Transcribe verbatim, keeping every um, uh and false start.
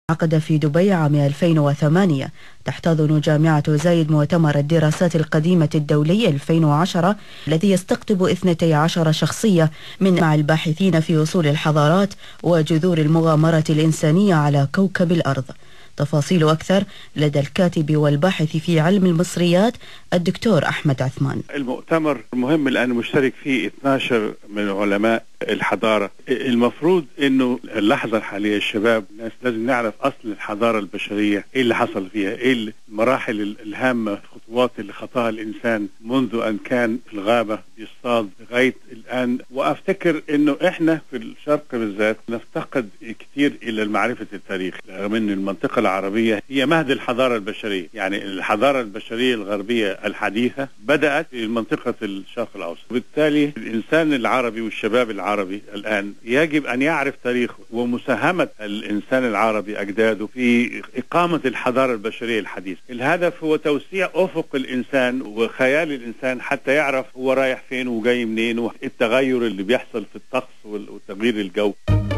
عقد في دبي عام ألفين وثمانية. تحتضن جامعة زايد مؤتمر الدراسات القديمة الدولي ألفين وعشرة الذي يستقطب اثنتي عشرة شخصية من مع الباحثين في أصول الحضارات وجذور المغامرة الإنسانية على كوكب الأرض. تفاصيل أكثر لدى الكاتب والباحث في علم المصريات الدكتور أحمد عثمان. المؤتمر مهم الآن مشترك فيه اثني عشر من علماء الحضارة. المفروض انه اللحظة الحالية الشباب الناس لازم نعرف اصل الحضارة البشرية، ايه اللي حصل فيها، ايه المراحل الهامة، الخطوات اللي خطاها الانسان منذ ان كان في الغابة بيصطاد لغاية الان. وافتكر انه احنا في الشرق بالذات نفتقد كتير الى معرفة التاريخ، رغم ان المنطقة العربية هي مهد الحضارة البشرية. يعني الحضارة البشرية الغربية الحديثة بدأت في منطقة الشرق الاوسط، وبالتالي الانسان العربي والشباب العربي العربي الآن يجب أن يعرف تاريخه ومساهمة الإنسان العربي أجداده في إقامة الحضارة البشرية الحديثة. الهدف هو توسيع أفق الإنسان وخيال الإنسان حتى يعرف هو رايح فين وجاي منين، والتغير اللي بيحصل في الطقس وتغيير الجو.